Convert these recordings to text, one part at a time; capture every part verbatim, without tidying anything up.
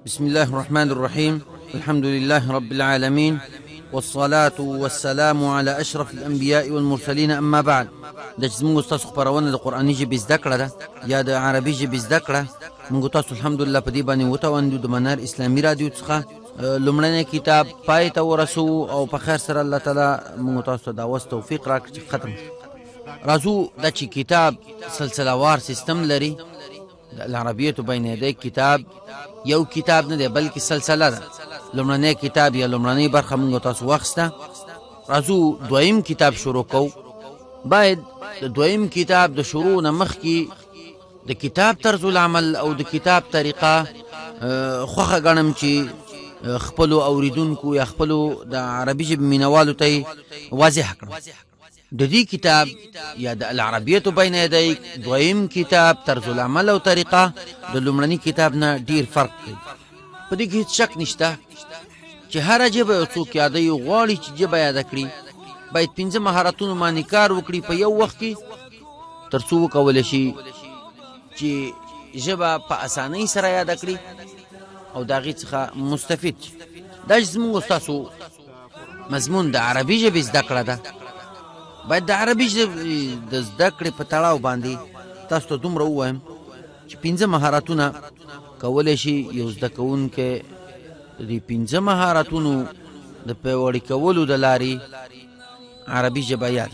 بسم الله الرحمن الرحيم. الحمد لله رب العالمين، والصلاة والسلام على أشرف الأنبياء والمرسلين. أما بعد، د زموږ تاسو خبرونه د قرآني ژبې زده کړه ده یا د عربي ژبې زده کړه. موږ تاسو الحمدلله په دې باندې وتوندو د منار اسلامي رادیو څخه لومړنی کتاب پای ته ورسو او په خیر سره الله تعالی موږ تاسو ته د اوس توفیق راکړي چې ختم راځو. دا چې کتاب سلسله وار سیستم لري، د العربیت بین یدی کتاب یو کتاب نه دی بلکې سلسله ده. لومړنی کتاب یا لومړنی برخه موږ تاسو واخسته. راځو دویم کتاب شروع کو. باید د دویم کتاب د شروع نه مخکې د کتاب طرز العمل او د کتاب طریقه خوښه ګڼم چې خپلو اوریدونکو یا خپلو د عربي ژبې مینوالو ته واضح کړم. د دې کتاب یا د العربیت بین یدی دویم کتاب طرز العمل او طریقه د لومړني کتاب نه ډیر فرق دی. په دې کې هیڅ شک نشته چې هره ژبه یو څوک یادوي غواړي چې ژبه یاده کړي، باید پنځه مهارتونو باندې کار وکړي په یو وخت کې، تر څو وکولی شي چې ژبه په اسانۍ سره یاده کړي او د هغې څخه مستفید شي. دا چې زموږ ستاسو مضمون د عربي ژبې زده کړه ده، باید د عربي ژبې د زده کړې په تړاو باندې تاسو ته دومره ووایم چې پنځه مهارتونه کولی شي یو زده کوونکی د دې پنځه مهارتونو د پیاوړي کولو د لارې عربي ژبه یاد.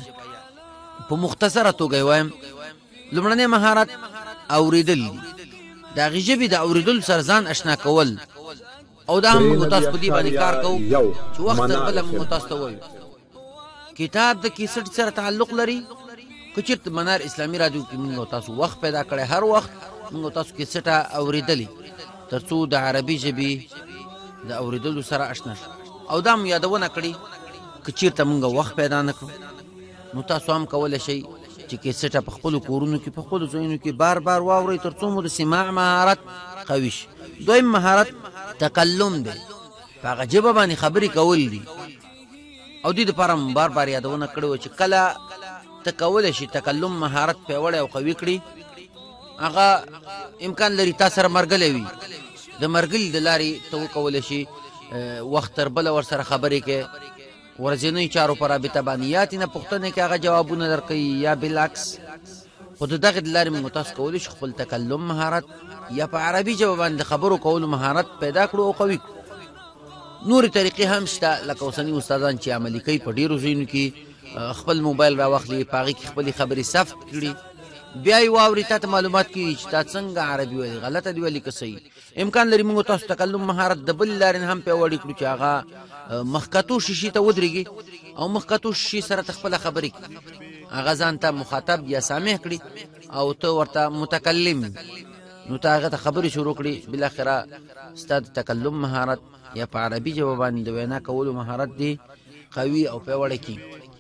په مختصره توګه وایم، لومړنی مهارت اوریدل دي. د هغې ژبې د اوریدلو سره ځان اشنا کول، او دا هم موږ تاسو په دې باندې کار کوو چې وخت تر بله موږ تاسو ته وایو. کتاب د کیسټ سره تعلق لري. که چېرته منار اسلامي رادیو کې موږ تاسو وخت پیدا کړی، هر وخت موږ تاسو کیسټه اورېدلي تر څو د عربي ژبې د اورېدلو سره اشنا شو. او دا هم یادونه کړي که چېرته موږ وخت پیدا نه کړو نو تاسو هم کولی شئ چې کیسټه په خپلو کورونو کې په خپلو ځایونو کې بار بار واورئ تر څو مو د سماع مهارت قوي شي. دویم مهارت تکلم دی. په هغه ژبه باندې خبرې کول دي. او دې دپاره م بار بار یادونه کړې وه چې کله ته کولی شي تکلم مهارت پیاوړی او قوي کړي، هغه امکان لري تا سره مرګلی وي. د مرګلي د لارې ته وکولی شي وخت تر بله ورسره خبرې کې، ورځنیو چارو په رابطه باندې یا تېنه پوښتنې کې هغه جوابونه درکوي یا بالعکس. خو د دغې د لارې موږ تاسو کولی شو خپل تکلم مهارت یا په عربي ژبه باندې د خبرو کولو مهارت پیدا کړو او قوي کړو. نورې طریقې هم شته، لکه اوسني استادان چې عملي کوي په ډېرو ځایونو کې خپل موبایل راواخلي، په هغې کې خپلې خبرې ثبت کړي، بیا یې واوري، تا ته معلومات کېږي چې تا څنګه عربي ویلي، غلطه دې ویلي که صحیح. امکان لري موږ تاسو تکلم مهارت د بلې لارې نه هم پیاوړي کړو چې هغه مخکتو شیشې ته ودرېږي او مخکتو شیشې سره ته خپله خبرې کړي، هغه ځان ته مخاطب یا سامع کړي او ته ورته متکلم، نو ته هغه ته خبرې شروع کړي. بالاخره ستا د تکلم مهارت یا په عربي ژبه باندې د وینا کولو مهارت دی قوي او پیاوړی کېږي.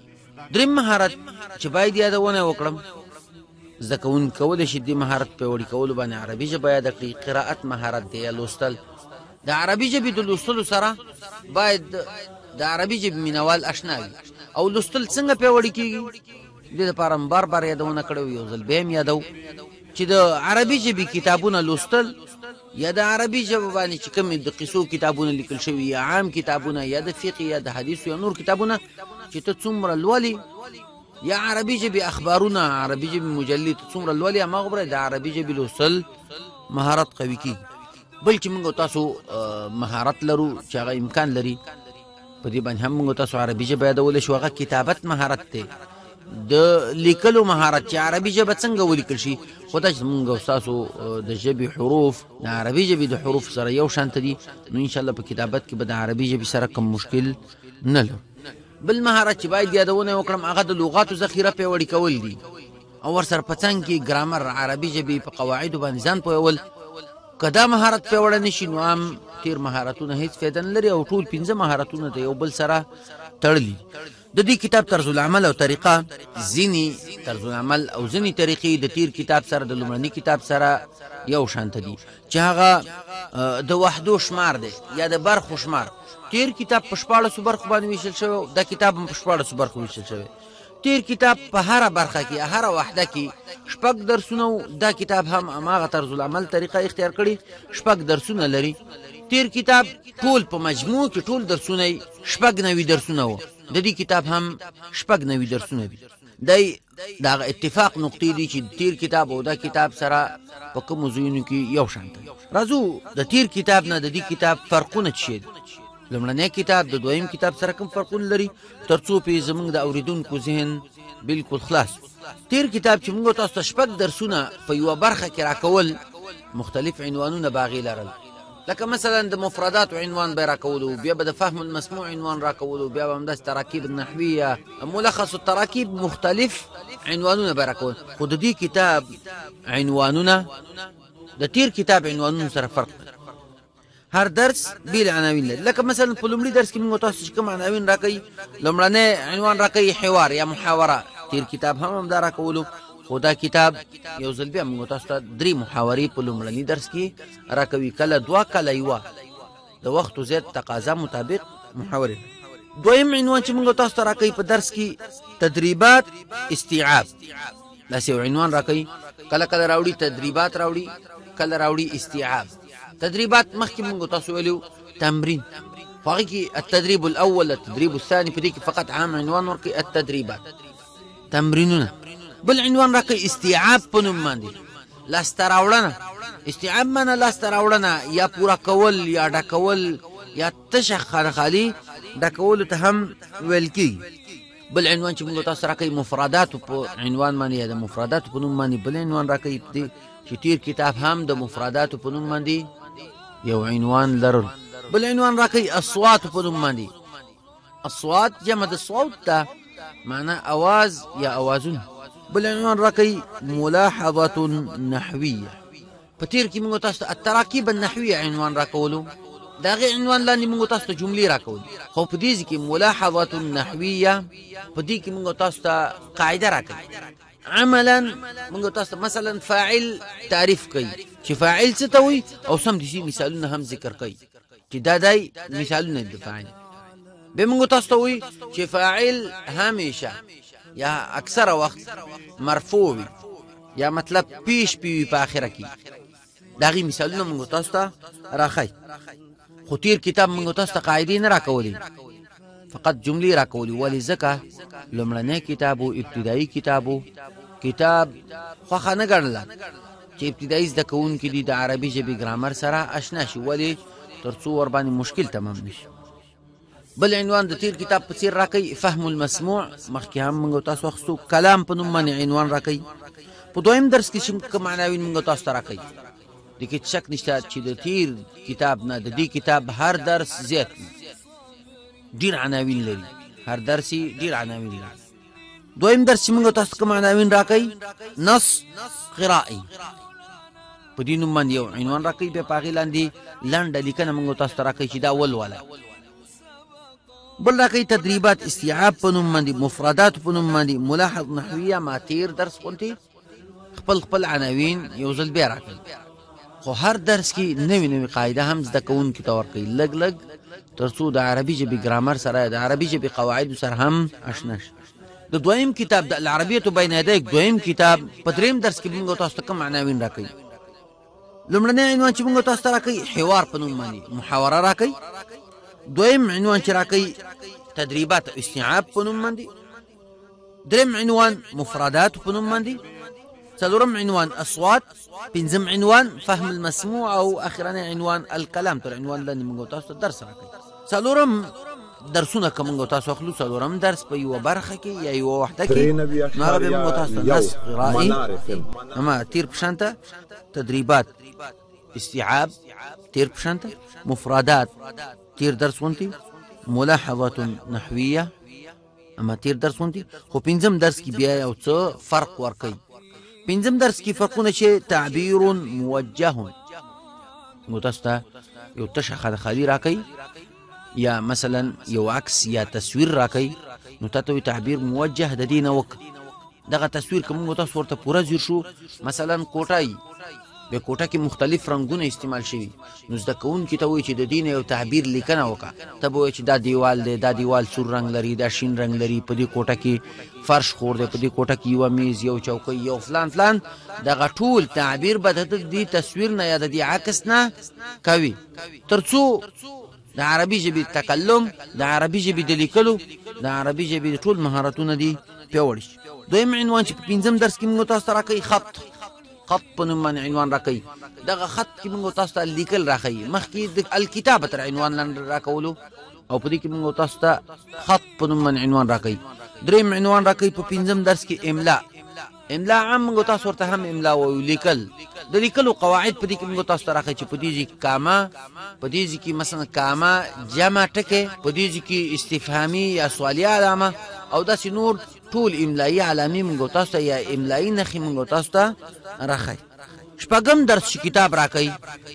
دریم مهارت چې باید یادونه وکړم، زده کوونکي کولی شي دې مهارت پیاوړي کولو باندې عربي ژبه یاده کړي. قرائت مهارت دی یا لوستل. د عربي ژبې د لوستلو سره باید د عربي ژبې مینوال اشنا وي. او لوستل څنګه پیاوړي کېږي، دې دپاره م بار بار یادونه کړې وي، یو ځل بیا هم یادو چې د عربي ژبې کتابونه لوستل یا د عربي ژبه باندې چې کومې د قصو کتابونه لیکل شوي یا عام کتابونه یا د فقه یا د حدیثو یا نور کتابونه چې ته څومره لولي، یا عربي ژبې اخبارونه، عربي ژبې مجلې ته څومره لولي، هماغه به د عربي ژبې لوستل مهارت قوي کېږي. بل چې موږ تاسو مهارت لرو چې هغه امکان لري په دې باندې هم موږ تاسو عربي ژبه یادولی شو، هغه کتابت مهارت دی. د لیکلو مهارت چې عربي ژبه څنګه ولیکل شي، خو دا چې موږ ستاسو د ژبې حروف د عربي ژبې د حروف سره یو شانته دي، نو انشاءالله په کتابت کې به د عربي ژبې سره کوم مشکل نه لرو. بل مهارت چې باید یادونه وکړم هغه د لغاتو ذخیره پیاوړي کول دي او ورسره په څنګ کې ګرامر، عربي ژبې په قواعدو باندې ځان پوهول. که دا مهارت پیاوړی نه شي نو هم تېر مهارتونه هېڅ فایده نه لري او ټول پنځه مهارتونه د یو بل سره تړلي. د دې کتاب طرز العمل او طریقه، ځینې طرز العمل او ځینې طریقې د تیر کتاب سره د لومړني کتاب سره یو شانته دي چې هغه د وحدو شمار دی یا د برخو شمار. تیر کتاب په شپاړسو برخو باندې ویشل شوی، دا کتاب هم په شپاړسو برخو ویشل شوی. تیر کتاب په هر برخه کې هر وحده کې شپږ درسونه، دا کتاب هم هماغه طرز العمل طریقه اختیار کړي، شپږ درسونه لري. تیر کتاب ټول په مجموع کې ټول درسونه شپږ نوي درسونه وو، د دې کتاب هم شپږ نوي درسونه دي. دی دا اتفاق نقطې دي چې تیر کتاب او دا کتاب سره په کومو ځایونو کې یو شان دي. راځو د تیر کتاب نه د دې کتاب فرقونه څه دي. لومړنی کتاب د دویم کتاب سره کوم فرقونه لري ترڅو په زمونږ د اوریدونکو ذهن بالکل خلاص. تیر کتاب چې موږ تاسو ته شپږ درسونه په یوه برخه کې راکول، مختلف عنوانونه باغې لرل، لکه مثلا د مفردات عنوان به راکولو، بیا به د فهم المسموع عنوان راکولو، بیا به همداسې تراکیب النحویه، ملخص التراکیب، مختلف عنوانونه به راکول. خو د دې کتاب عنوانونه د تیر کتاب عنوانونو سره فرق لري. هر درس بیل عناوین لري. لکه مثلا په لومړي درس کې موږ تاسو چې کوم عناوین راکوي، لومړنی عنوان راکوي حوار یا محاوره، تیر کتاب هم همدا راکولو. خو دا کتاب یو ځل بیا موږ تاسو ته درې محاورې په لومړني درس کې راکوي، کله دوه کله یوه، د وخت و زیات تقاضا مطابق محاورې. دویم عنوان چې موږ تاسو ته راکوي په درس کې تدریبات استیعاب، داسې یو عنوان راکوي. کله کله راوړي تدریبات، راوړي کله راوړي استیعاب. تدریبات مخکې موږ تاسو ویلو تمرین، خو هغې کې التدریب الاول التدریب الثاني، په دې کې فقط عام عنوان ورکوي التدریبات، تمرینونه. بل عنوان راکوي استیعاب په نوم باندې، لاسته راوړنه. استیعاب معنی لاسته راوړنه، یا پوره کول یا ډکول یا تشه خالي ډکولو ته هم ویل کېږي. بل عنوان چې موږ تاسو راکوي مفرداتو په عنوان باندې یا د مفرداتو په نوم باندې بل عنوان راکوي، چې تیر کتاب هم د مفرداتو په نوم باندې یو عنوان لرل. بل عنوان راکوي اصوات په نوم باندې. اصوات جمع د صوت ده، معنی اواز یا اوازون. بل عنوان راکوي ملاحظة نحویه. په تیر کې موږ تاسو ته التراکیب النحویه عنوان راکولو، د هغې عنوان لاندې موږ تاسو ته جملې راکولو. خو په دې کې ملاحظة نحویه، په دې کې موږ تاسو ته قاعده راکوي. عملا موږ تاسو ته مثلا فاعل تعریف کوي، چې فاعل څه ته وایي، او سمدستي مثالونه هم ذکر کوي چې دا دی مثالونه د فاعل. بیا موږ تاسو ته وایي چې فاعل همیشه یا اکثر وخت مرفوع وي، یا مطلب پیش پی په آخره کې. د هغې مثالونه موږ تاسو ته راښایي. خو تیر کتاب موږ تاسو ته قاعدې نه راکولې، فقط جملې راکولې. ولې ځکه لومړنی کتاب و، ابتدایي کتاب و، کتاب خوښه نه ګڼله چې ابتدایي زده کوونکي دي د عربي ژبې ګرامر سره اشنا شي، ولې تر څو ورباندې مشکل تمام نشي. بل عنوان د تیر کتاب په څیر راکوي فهم المسموع، مخکې هم موږ تاسو اخیستو. کلام په نوم باندې عنوان راکوي. په دویم درس کې چې کوم عناوین موږ تاسو ته راکوي، دې کې شک نشته چې د تیر کتاب نه د دې کتاب هر درس زیات ډېر عناوین لري، هر درس یې ډېر عناوین لري. دویم درس چې موږ تاسو کوم عناوین راکوي، نص قرائي، په دې نوم باندې یو عنوان راکوي. بیا په هغې لاندې لنډه لیکنه موږ تاسو ته راکوي چې دا ولوله. بل راکوي تدریبات استیعاب په نوم باندې، مفردات په نوم باندې، ملاحظ نحویه. ما تیر درس غوندې خپل خپل عناوین یو ځل بیا راکوي. خو هر درس کې نوې نوې قاعده هم زده کوونکي ته ورکوي، لږ لږ، تر څو د عربي ژبې ګرامر سره د عربي ژبې قواعدو سره هم اشنا شي. د دویم کتاب د العربیة بین یدیک دویم کتاب په دریم درس کې موږ تاسو ته کوم عناوین راکوي. لومړنی عنوان چې موږ تاسو ته راکوي حوار په نوم باندې، محاوره راکوي. دویم عنوان چې راکوي تدریبات استیعاب په نوم باندې. دریم عنوان مفردات په نوم باندې. څلورم عنوان اصوات. پنځم عنوان فهم المسموع، او اخرنی عنوان الکلام. تر عنوان لاندې موږ تاسو ته درس راکوي. څلورم درسونه که موږ تاسو اخلو، څلورم درس په یوه برخه کې یا یوه وحده کې، نو هغه به موږ تاسو ته نص قرائي، اما تیر په شانته تدریبات استیعاب، تیر په شانته مفردات، تیر درس غوندې ملاحظة نحویه، اما تیر درس غوندې. خو پنځم درس کې بیا یو څه فرق ورکوي. پنځم درس کې فرقونه چې تعبیر موجه، موږ تاسو ته یو تشه خالي راکوي، یا مثلا یو عکس یا تصویر راکوي، نو تاته وي تعبیر موجه د دې نه وکړه. دغه تصویر که موږ تاسو ورته پوره ځیر شو، مثلا کوټه یي، په کوټه کې مختلف رنګونه استعمال شوي نو زده کوونکي ته وایي چې د دې نه یو تعبیر لیکنه وکړه ته به وایي چې دا دیوال دی دا دیوال سور رنګ لري دا شین رنګ لري په دې کوټه کې فرش خور دی په دې کوټه کې یوه میز یو چوکۍ یو فلان فلان دغه ټول تعبیر به د دې تصویر نه یا د دې عکس نه کوي تر څو د عربي ژبې تکلم د عربي ژبې د لیکلو د عربي ژبې ټول مهارتونه دي پیاوړي شي دویم عنوان چې په پنځم درس کې موږ تاسو ته راکوي خط خط په نوم باندې عنوان راکوي دغه خط کې موږ تاسو ته لیکل راښیي مخکې د الکتابه تر عنوان لاندې راکولو او په دې کې موږ تاسو ته خط په نوم باندې عنوان راکوي دریم عنوان راکوي په پنځم درس کې املا املا عام موږ تاسو ورته هم املا وایو لیکل د لیکلو قواعد په دې کې موږ تاسو ته راښیي چې په دې ځای کې کاما په دې ځای کې مثلا کاما جمع ټکی په دې ځای کې استفهامي یا سوالیه علامه او داسې نور ټول املایي علامې موږ تاسو ته یا املایي نښې موږ تاسو ته راښیي شپږم درس چې کتاب راکوي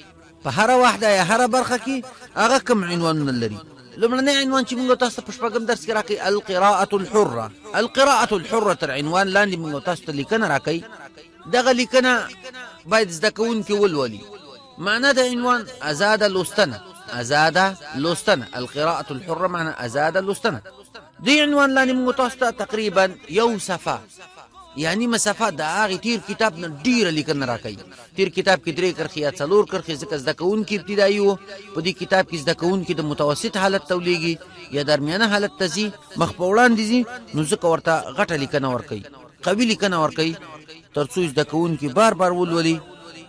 په هره وحده یا هره برخه کې هغه کوم عنوانونه لري لومړنی عنوان چې موږ تاسو ته په شپږم درس کې راکوي القراءة الحرة القراءة الحرة تر عنوان لاندې موږ تاسو ته لیکنه راکوي دغه لیکنه باید زده کوونکي ولولي معنا د عنوان ازاده لوستنه ازاده لوستنه القراءة الحرة معنا ازاده لوستنه دې عنوان لاندې موږ تاسو ته تقریبا یو صفحه یعنی مسافه د هغې تیر کتاب نه ډېره لیکنه راکوي تیر کتاب کې درې کرښې یا څلور کرښې ځکه زده کوونکي ابتدایي وو په دې کتاب کې زده کوونکي د متوسط حالت ته ولیږي یا درمیانه حالت ته ځي مخ په وړاندې ځي نو ځکه ورته غټه لیکنه ورکوي قوي لیکنه ورکوي تر څو زده کوونکي بار بار ولولي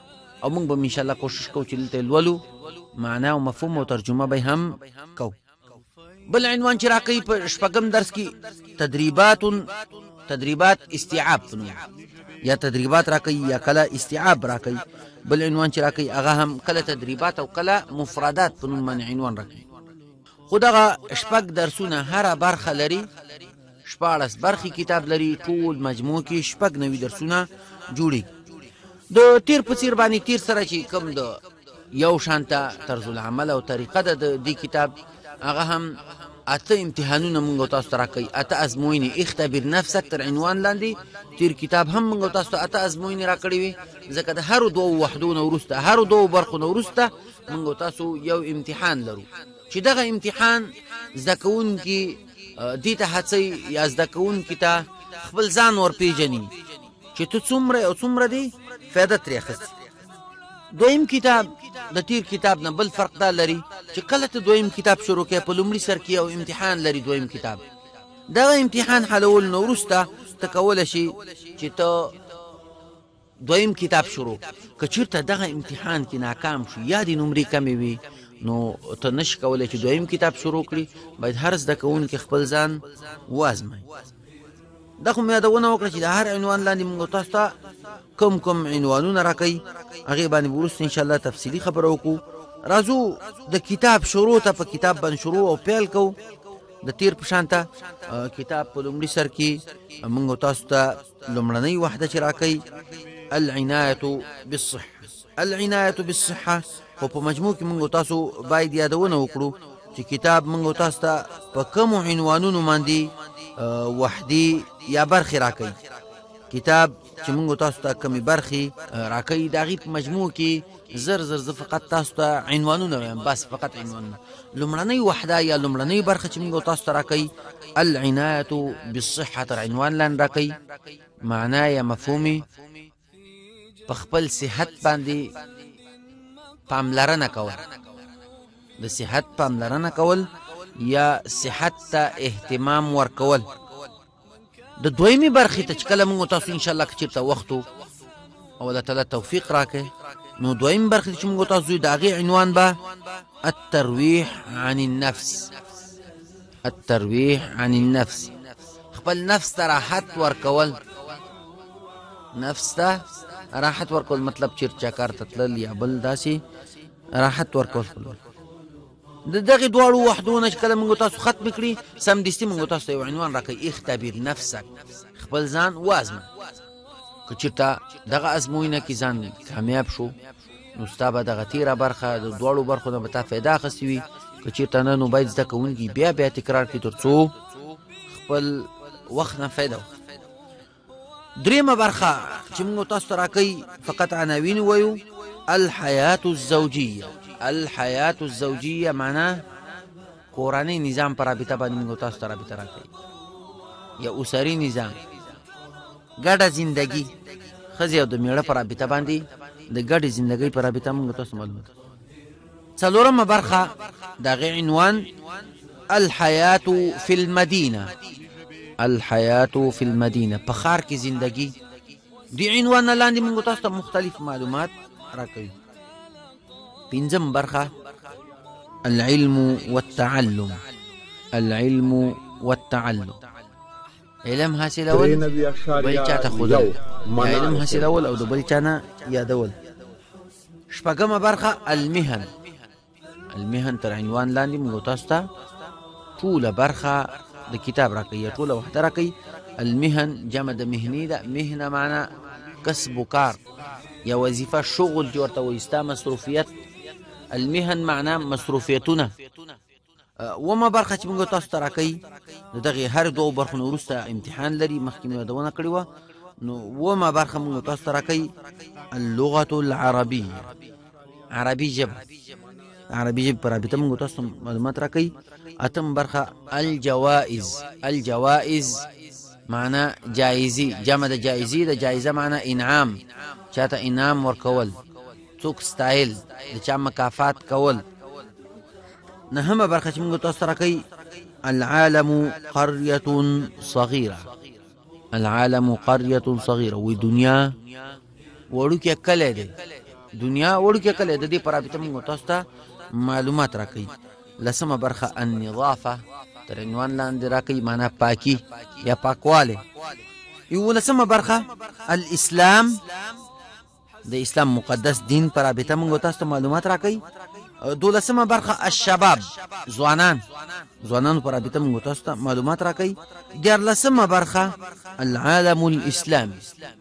او موږ به انشاءالله کوشش کوو چې دلته لولو معنا او مفهوم او ترجمه به هم کوو بل عنوان چې راکوي په شپږم درس کې تدریبات تدریبات استیعاب یا تدریبات راکوي یا کله استیعاب راکوي بل عنوان چې راکوي هغه هم کله تدریبات او کله مفردات په نوم باندې عنوان راکوي خو دغه شپږ درسونه هره برخه لري شپاړس برخې کتاب لري ټول مجموع کې شپږ نوي درسونه جوړي د تیر په څیر باندې تیر سره چې کوم د یو شانته طرز العمل او طریقه د دې کتاب هغه هم اته امتحانونه موږ تاسو ته راکوي اته ازموینې اختبر نفسک تر عنوان لاندې تیر کتاب هم موږ تاسو ته اته ازموینې راکړې وي ځکه د هرو دوو وحدو نه وروسته هرو دوو برخو نه وروسته موږ تاسو یو امتحان لرو چې دغه امتحان زده کوونکي دې ته هڅوي یا زده کوونکي ته خپل ځان ورپېژني چې ته څومره او څومره دې فایده ترې اخیستې دویم کتاب د تیر کتاب نه بل فرق دا لري چې کله ته دویم کتاب شروع کوې په لومړي سر کې یو امتحان لري دویم کتاب دغه امتحان حلول نه وروسته ته کولی شي چې ته دویم کتاب شروع که چېرته دغه امتحان کې ناکام شو یا دې نمرې کمې وي نو ته نشي کولی چې دویم کتاب شروع کړي باید هر زده کوونکي خپل ځان وازمایي دا خو مې یادونه وکړه چې د هر عنوان لاندې موږ تاسو ته کوم کوم عنوانونه راکوي هغې باندې به وروسته انشاءالله تفصیلي خبره وکړو راځو د کتاب شروع ته په کتاب باندې شروع او پیل کوو د تیر په شان ته کتاب په لومړي سر کې موږ تاسو ته لومړنۍ وحده چې راکوي العنایة بالصحة العنایة بالصحة خو په مجموع کې موږ تاسو باید یادونه وکړو چې کتاب موږ تاسو ته په کومو عنوانونو باندې وحدي یا برخې راکوي کتاب چې موږ تاسو ته کومې برخې راکوي د هغې په مجموع کې زر زر زه فقط تاسو ته عنوانونه وایم بس فقط عنوانونه لومړنۍ وحده یا لومړنۍ برخه چې موږ تاسو ته راکوي العنایة بالصحة تر عنوان لاندې راکوي معنا یا مفهومي په خپل صحت باندې پاملرنه کول د صحت پاملرنه کول یا صحت ته اهتمام ورکول د دویمې برخې ته چې کله موږ تاسو انشاءالله که چېرته وخت و او الله تعالی توفیق راکړي نو دویمې برخې چې موږ تاسو د هغې عنوان به الترویح عن النفس الترویح عن النفس خپل نفس ته راحت ورکول نفس ته راحت ورکول مطلب چېرته چا کار ته تلل یا بل داسې راحت ورکول د دغې دواړو وحدونه چې کله موږ تاسو ختم کړي سمدستي موږ تاسو ته یو عنوان راکوي اختبر نفسک خپل ځان وازمه که چېرته دغه ازموینه کې ځان کامیاب شو نو ستا به دغه تېره برخه د دواړو برخو نه به تا فایده اخیستې وي که چېرته نه نو باید زده کوونکي بیا بیا تکرار کړي تر څو خپل وخت نه فایده وکړي درېیمه برخه چې موږ تاسو ته راکوي فقط عناوین ووایو الحیات الزوجیه. الحیات الزوجیه معنا کورنی نظام پر رابطه باندې موږ تاسو ته رابطه راکوي، یا اسري نظام، ګډه زندگی، ښځې او د میړه پر رابطه باندې د ګډې زندګۍ پر رابطه موږ تاسو معلومات. څلورمه برخه د هغې عنوان الحیات فی المدینه. الحیات فی المدینه، په ښار کې زندگی. دې عنوان نه لاندې موږ تاسو ته مختلف معلومات راکوي. پنځم برخه العلم والتعلم. العلم والتعلم، علم حاصلول بل چاته ښودل، یا علم حاصلول او د بل چا نه یادول. شپږمه برخه المهن. المهن تر عنوان لاندې موږ تاسو ته ټوله برخه د کتاب راکوي، ټوله وحده راکوي. المهن جمع د مهني ده. مهنه معنا کسب و کار یا وظیفه، شغل چې ورته وایي، ستا مصروفیت. المهن معنا مصروفیتونه. اومه برخه چې موږ تاسو ته راکوي د دغې هر دوو برخو نه وروسته امتحان لري، مخکې مې یادونه کړې وه. نو اومه برخه موږ تاسو ته راکوي اللغة العربیه. عربي ژبه، عربي ژبې په رابطه موږ تاسو ته معلومات راکوي. اتم برخه الجوائز. الجوائز معنا جایزي، جمع د جایزي د جایزه معنا انعام، چاته انعام ورکول، څوک ستایل، د چا مکافات کول. نهمه برخه چې موږ تاسو ته راکوي العالم قريه صغيره. العالم قريه صغيره، وی دنیا وړوکی کلی دی. دنیا وړوکی کلی د دې په رابطه موږ تاسو ته معلومات راکوي. لسمه برخه النظافه، تر عنوان لاندې راکوي معنا پاکی یا پاکواله. یولسمه برخه الاسلام، د اسلام مقدس دین پر رابطه موږ تاسو ته معلومات راکوي. دولسمه برخه الشباب، ځوانان، ځوانانو پر رابطه موږ تاسو ته معلومات راکوي. دیارلسمه برخه العالم الاسلامي،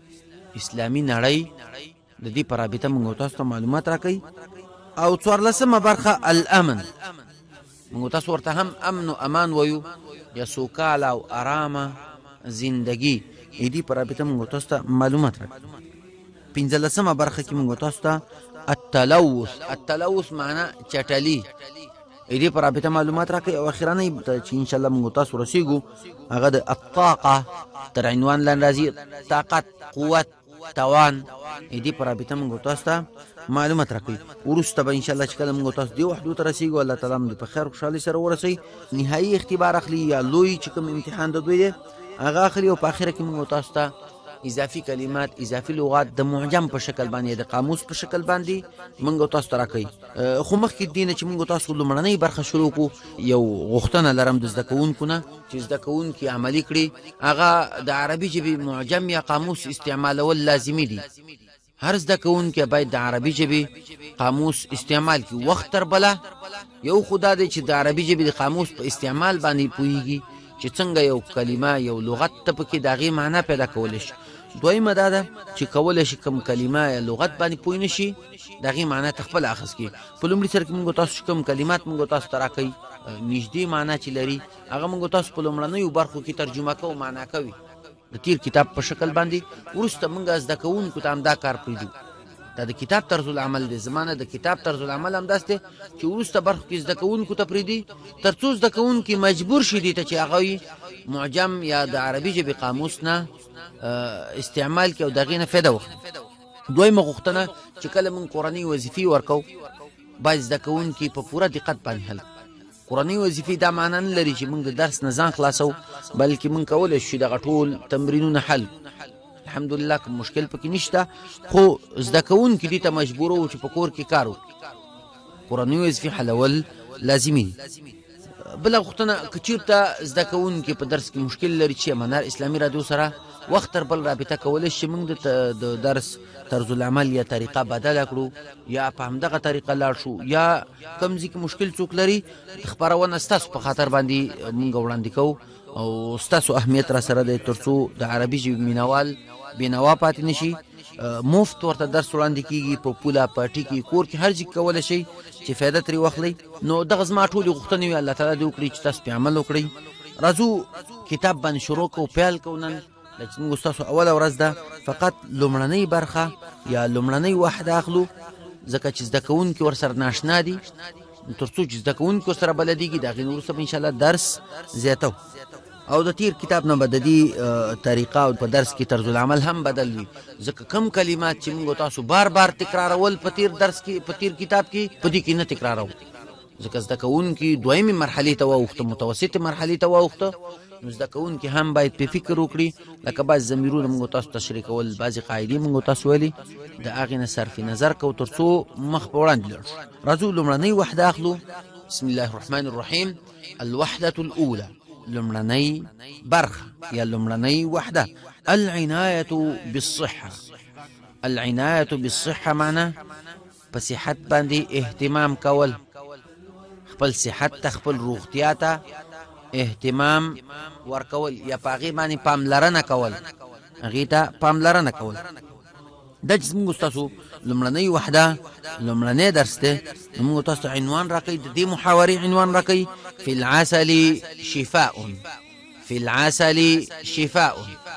اسلامي نړۍ، د دې پر رابطه موږ تاسو ته معلومات راکوي. او څوارلسمه برخه الامن، موږ تاسو ورته هم امن او امان وایو، یا سوکاله او ارامه زندگی. دې پر رابطه موږ تاسو ته معلومات راکوي. پنځلسمه برخه کې موږ تاسو ته التلوث. التلوث معنا چټلي، دې پر رابطه معلومات راکوي. او اخرنۍ چې ان شاء الله موږ تاسو رسیږو هغه د الطاقه، تر عنوان لاندې راځي طاقت، قوت، توان. دې پر رابطه موږ تاسو ته معلومات راکوي. وروسته به ان شاء الله چې کله موږ تاسو دې وحدو ته رسیږو، الله تعالی موږ په خیر خوشحالۍ سره ورسوي. نهایي اختبار اخلي یا لوی چې کوم امتحان د دوی دی هغه اخلي، او په اخره کې موږ تاسو ته اضافي کلمات، اضافي لغات د معجم په شکل باندې، د قاموس په شکل باندې موږ تاسو ته راکوي. خو مخکې دې نه چې موږ تاسو لومړنۍ برخه شروع کړو، یو غوښتنه لرم د زده کوونکو نه چې زده کوونکي عملي کړي هغه د عربي ژبې معجم یا قاموس استعمالول لازمي دي. هر زده کوونکی باید د عربي ژبې قاموس استعمال کړي. وخت تر بله یو خدا دی چې د عربي ژبې د قاموس په استعمال باندې پوهیږي چې څنګه یو کلمه، یو لغت ته پکې د هغې معنا پیدا کولی شي. دویمه دا ده چې کولی شي کوم کلمه یا لغت باندې پوه نه شي د هغې معنا ته خپله اخذ کړي. په لومړي سر کې موږ تاسو کوم کلمات موږ تاسو ته راکوي، نږدې معنا چې لري هغه موږ تاسو په لومړنیو برخو کې ترجمه کوو، معنا کوي د تیر کتاب په شکل باندې. وروسته موږ زده کوونکو ته هم دا کار پرېږدو. دا د کتاب طرز العمل دی. زمانه د کتاب طرز العمل هم داسې دی چې وروسته برخو کې زده کوونکو ته پرېږدي تر څو زده کوونکي مجبور شي دې ته چې هغه معجم یا د عربي ژبې قاموس نه استعمال کړي او د هغې نه فایده واخلي. دویمه غوښتنه چې کله موږ کورنۍ وظیفې ورکوو باید زده کوونکي په پوره دقت باندې حل. کورنۍ وظیفې دا معنا نه لري چې موږ د درس نه ځان خلاصو، بلکې موږ کولی شو دغه ټول تمرینونه حل. الحمدلله کوم مشکل پکې نشته، خو زده کوونکي دې ته مجبور وو چې په کور کې کار وکړي. کورنۍ وظیفې حلول لازمي دي. بله غوښتنه که چېرته زده کوونکي په درس کې مشکل لري چې منار اسلامي راډیو سره وخت تر بل رابطه کولی شي، موږ د درس طرز العمل یا طریقه بدله کړو یا په همدغه طریقه لاړ شو، یا کوم ځای کې مشکل څوک لري خپرونه ستاسو په خاطر باندې موږ وړاندې کوو، او ستاسو اهمیت را سره دی تر څو د عربي ژبې مینوال بېنوا پاتې نه شي. مفت ورته درس وړاندې کېږي په پوله، پټي کې، کور کې، هر ځای کې کولی شئ چې فایده ترې واخلئ. نو دغه زما ټولې غوښتنې وي الله تعالی دې وکړي چې تاسو پرې عمل وکړئ. راځو کتاب باندې شروع کوو، پیل کوو. نن چې موږ ستاسو اوله ورځ ده، فقط لومړنۍ برخه یا لومړنۍ وحده اخلو ځکه چې زده کوونکي ورسره ناشنا دي، تر څو چې زده کوونکي ورسره بلدېږي د هغې نه وروسته به انشاءالله درس زیاتو. او د تیر کتاب نه به د دې طریقه او په درس کې طرز العمل هم بدل وي، ځکه کم کلمات چې موږ تاسو بار بار تکرارول په تیر درس کې په تیر کتاب کې په دې کې نه تکرارو، ځکه زده کوونکي دویمې مرحلې ته واوښته، متوسطې مرحلې ته واوښته، نو زده کوونکي هم باید په فکر وکړي. لکه بعض ضمیرونه موږ تاسو تشریح کول، بعضې قاعدې موږ تاسو ویلي، د هغې نه صرف نظر کوو تر څو مخ په وړاندې لاړ شو. راځو لومړنۍ وحده اخلو. بسم الله الرحمن الرحیم. الوحدة الأولى، لمړنۍ برخه یا لمړنۍ وحده، العنایة بالصحة. العنایة بالصحة معنا په صحت باندې اهتمام کول، خپل صحت ته خپل روغتیا ته اهتمام ورکول یا په هغې باندې پاملرنه کول، هغې ته پاملرنه کول. دا چې زموږ ستاسو لومړنۍ وحده لومړنی درس دی، نو موږ تاسو ته عنوان راکوي، د دې محاورې عنوان راکوي فی العسل شفاء. فی العسل شفاء،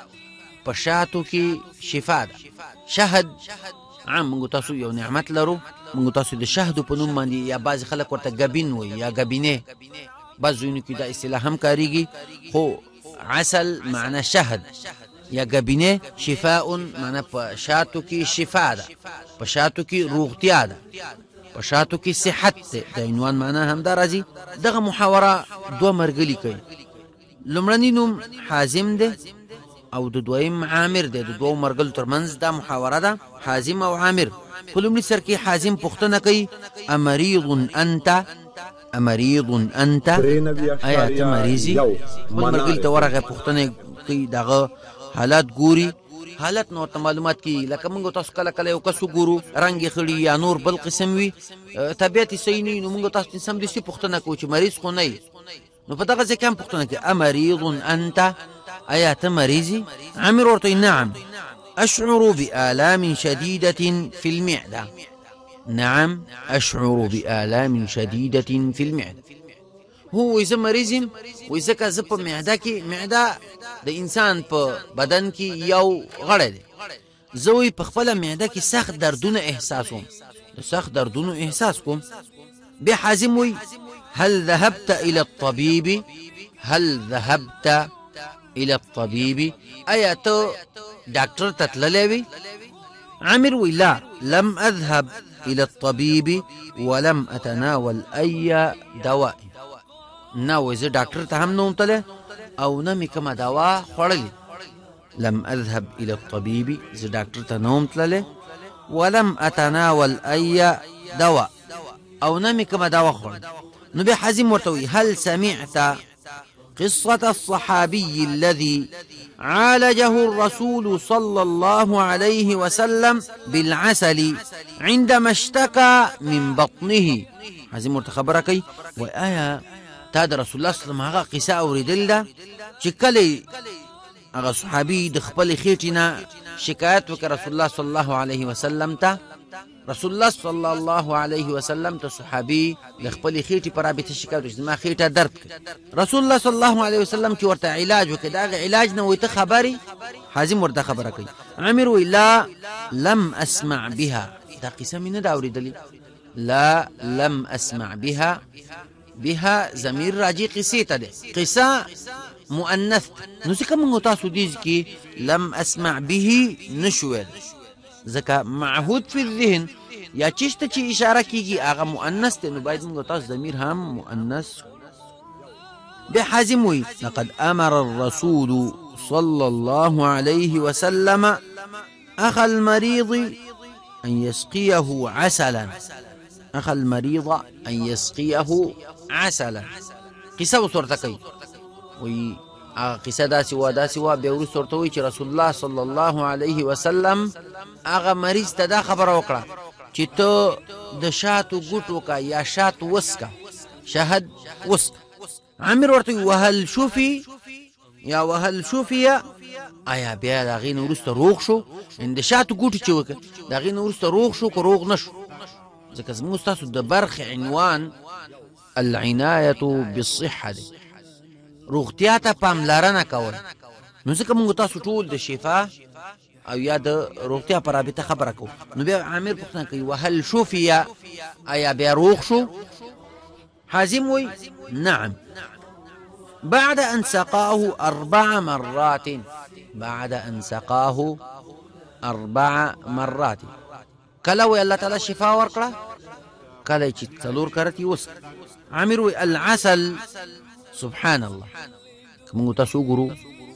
په شاتو کې شفا ده. شهد عام موږ تاسو یو نعمت لرو، موږ تاسو د شهدو په نوم باندې یا بعضې خلک ورته ګبین وایي یا ګبینې، بعض ځایونو کې دا اصطلاح هم کارېږي، خو عسل معنا شهد یا ګبینې، شفاء معنا په شاتو کې شفا ده، په شاتو کې روغتیا ده، په شاتو کې صحت ده. د عنوان معنا هم دا راځي. دغه محاوره دوه مرګلي کوي. لومړنی نوم حازم ده او د دویم عامر ده، د دوو مرګلو ترمنځ دا محاوره ده، حازم او عامر. په لومړي سر کې حازم پوښتنه کوي، امریض انت؟ امریض انت؟ آیا ته مریض یې؟ بل مرګلي ته ورغی پوښتنه کوي، دغه حالات ګوري، حالت نو ورته معلومات کیږي. لکه موږ تاسو کله کله یو کس وګورو رنګ یې خړي یا نور بل قسم وي، طبیعت یې صحیح نه وي، نو موږ تاسو سمدستي پوښتنه کوو چې مریض خو نه یې. نو په دغه ځای کې هم پوښتنه کوي، امریض انت؟ آیا ته مریض یې؟ عامر ورته وایي نعم اشعر بآلام شدیدة في المعدة. نعم اشعر بآلام شدیدة في المعدة. هو وایي زه مریض یم، وایي ځکه زه په معده کې، معده د انسان په بدن کې یو غړی دی، زه وایي په خپله معده کې سخت دردونه احساس کوم، د سخت دردونو احساس کوم. بیا حازم وایي هل ذهبت إلى الطبيب؟ هل ذهبت إلى الطبيب؟ آیا ته ډاکټر ته تللی وې؟ عامر وایي لا لم أذهب إلى الطبيب ولم أتناول أي دواء. نه وایي زه ډاکټر ته هم نه وم تللی او نه مې کومه دوا خوړلې. لم أذهب إلى الطبيب، زه ډاکټر ته نه وم تللی، ولم أتناول أي دواء، او نه مې کومه دوا خوړلې. نو بیا حازم ورته وایي هل سمعت قصة الصحابي الذي عالجه الرسول صلى الله عليه وسلم بالعسل عندما اشتكى من بطنه. حازم ورته خبره کوي، وایي آیا تا د رسول الله صلی الله علیه وسلم هغه قصه اورېدلې ده چې کله هغه صحابي د خپلې خېټې نه شکایت وکړ رسول الله صلی الله علیه وسلم ته؟ رسول الله صلی الله علیه وسلم ته صحابي د خپلې خېټې په رابطه شکایت وکړ چې زما خېټه درد کوي. رسول الله صلی الله علیه وسلم چې ورته علاج وکړ، د هغې علاج نه وایي ته خبرې؟ حازم ورته خبره کوي. عامر وایي لا لم اسمع بها، دا قصه مې نه ده اورېدلې. لا لم اسمع بها، بها ضمیر راجع قصې ته دی، قصه مؤنث، نو ځکه موږ تاسو دې کې لم اسمع به نشو ویل، ځکه معهود فی الذهن یا چیز ته چې اشاره کیږي هغه مؤنث دی، نو باید موږ تاسو ضمیر هم مؤنث. بیا حازم وایي لقد امر الرسول صلى الله عليه وسلم اخا المريض ان يسقيه عسلا. اخا المريض ان يسقيه عسلا. قصه وسورته کوي، وی هغه قصه داسې وه داسې وه. بیا وروسته ورته وایي چې رسول الله صلی الله علیه وسلم هغه مریض ته دا خبره وکړه چې ته د شاتو ګوټ وکړه یا شات وسکه، شهد وسکه. عامر ورته وایي وهل شفي یا وهل شفیه؟ آیا بیا د هغې نه وروسته روغ شو؟ د شاتو ګوټې چې وکړه د هغې نه وروسته روغ شو که روغ نه شو؟ ځکه زموږ ستاسو د برخې عنوان العنایة بالصحه دی، روغتیا ته پاملرنه کول. نو ځکه موږ تاسو ټول د شفا او یا د روغتیا پر رابطه خبره کو. نو بیا عامر پوښتنه کوي وهل شفیا، آیا بیا روغ شو؟ حازم وی نعم بعد ان سقاه اربع مرات، بعد ان سقاه اربع مرات. کله وی الله تعالی شفا ورکړه، کله چې څلور کرتی وس. عامر وی العسل سبحان الله، موږ تاسو ګورو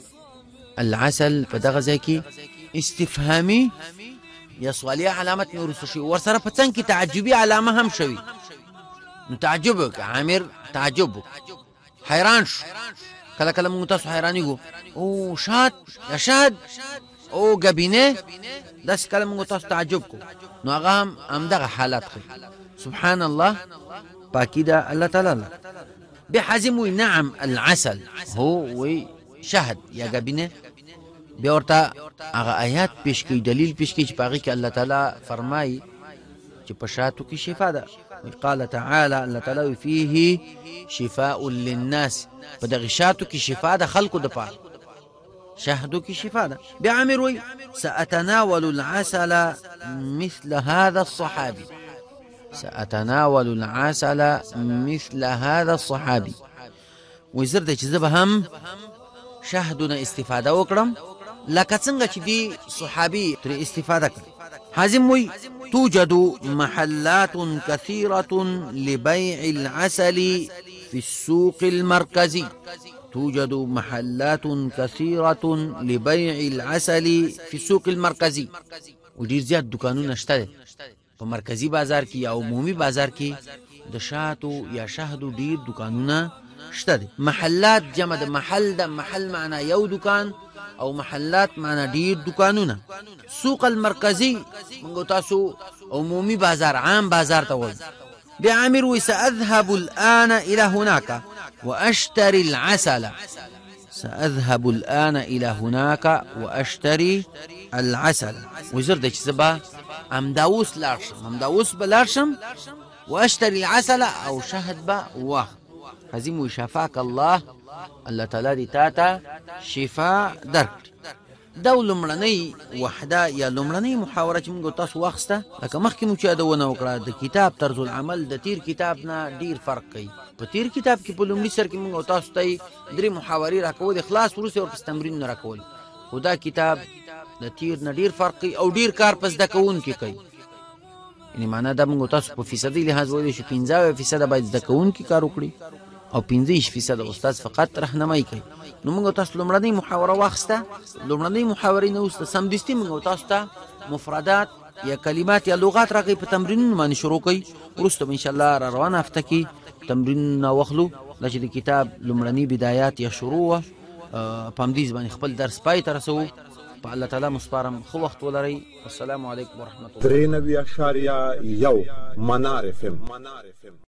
العسل په دغه ځای کې استفهامي یا سوالیه علامت مې ورسره شي، ورسره په څنګ کې تعجبي علامه هم شوي. نو تعجب وکړه عامر، تعجب حیران شو. کله کله موږ تاسو حیرانېږو او شاد یا شاد او ګبینه، داسې کله موږ تاسو تعجب کو. نو هغه هم همدغه حالت ښیي. سبحان الله، پاکي ده الله تعالی. بیا حازم وی نعم العسل هو وی شهد یا ګبینه. بیا ورته هغه آیات پیش کوي، دلیل پیش کوي چې په هغې کې الله تعالی فرمایي چې په شاتو کې شفا ده. قال تعالی الله تعالی فيه شفاء للناس، په دغه شاتو کې شفا ده خلکو دپاره، شهدو کې شفا ده. بیا عامر وی سأتناول العسل مثل هذا الصحابي، سأتناول العسل مثل هذا الصحابي. وزر د چې زه به هم شهدونه استفاده وکړم لکه څنګه چې دی صحابي ترې استفاده کړي. حازم وی توجد محلات كثيرة لبيع العسل في السوق المركزي، توجد محلات كثيرة لبيع العسل في السوق المركزي. ودیر زیات دکانونه شته په مرکزی بازار کې یا عمومي بازار کې د شاتو یا شهدو ډیر دکانونه شته دي. محلات جمع د محل، د محل معنا یو دکان او محلات معنا ډیر دکانونه. سوق المرکزی موږ تاسو عمومي بازار، عام بازار ته وایي. بیا عامر وی سأذهب الآن إلى هناك وأشتري العسل، سأذهب الآن إلى هناك وأشتري العسل. وزر د چې زه به همداوس لاړ شم، همداوس به لاړ شم وأشتري العسل او شهد به واخ. حازم وی شفاک الله، الله تعالی دې تا ته شفا درکړي. دا لومړنۍ وحده یا لومړنۍ محاوره چې موږ تاسو واخیسته، لکه مخکې مو چې یادونه وکړه د کتاب طرز العمل د تیر کتاب نه ډیر فرق کوي. په تیر کتاب کې په لومړي سر کې موږ تاسو ته درې محاورې راکولې، خلاص وروسته ورپسې تمرینونه راکول. خو دا کتاب د تیر نه ډیر فرق کوي او ډیر کار په زده کوونکي کوي. یعنې معنا دا موږ تاسو په فیصدي لحاظ ویلی شو پنځه اویا فیصده باید زده کوونکي کار وکړي او پنځه ویشت فیصده استاد فقط رهنمایي کوي. نو موږ تاسو لومړنۍ محاوره واخیسته، لومړنۍ محاورې نه وروسته سمدستي موږ تاسو ته مفردات یا کلمات یا لغات راکوي، په تمرینونو باندې شروع کوي. وروسته به انشاءالله را روانه هفته کې تمرینونه واخلو. دا چې د کتاب لومړني بدایات یا شروع وه، په همدې باندې خپل درس پای ته رسوو. په الله تعالی مسپارم، ښه وخت ولرئ. السلام علیکم ورحمة الله. درې نوي اشاریه یو منار اف ام.